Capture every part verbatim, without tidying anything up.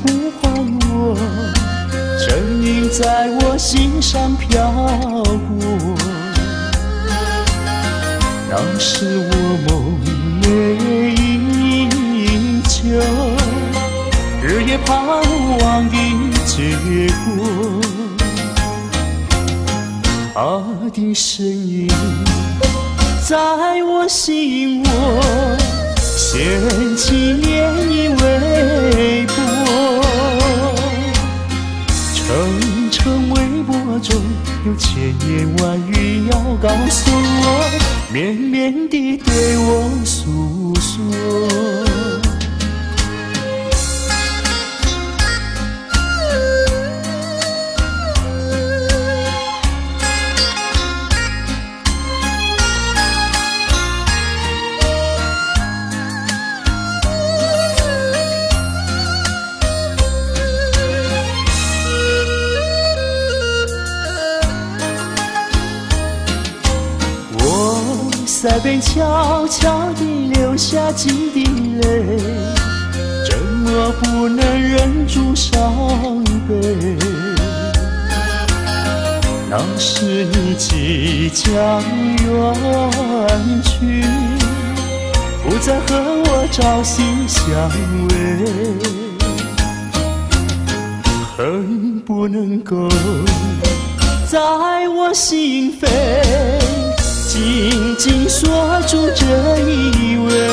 呼唤我，声音在我心上飘过。那是我梦寐以求，日夜盼望的结果。他的声音在我心窝，掀起涟漪微波，层层微波中有千言万语要告诉我，绵绵地对我诉说。腮边悄悄地流下几滴泪，怎么不能忍住伤悲？那是你即将远去，不再和我朝夕相偎，恨不能够在我心扉紧紧锁住这一吻，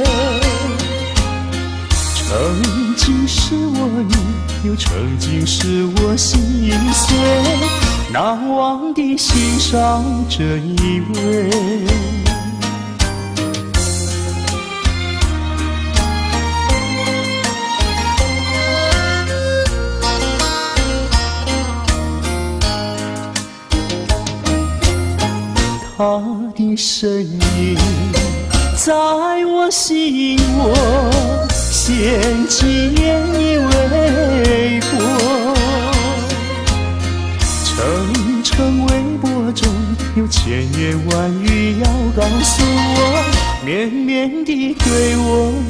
曾经是我意，又曾经是我心碎，难忘地欣赏这一位。他的声音在我心窝，掀起涟漪微波，层层微波中有千言万语要告诉我，绵绵地对我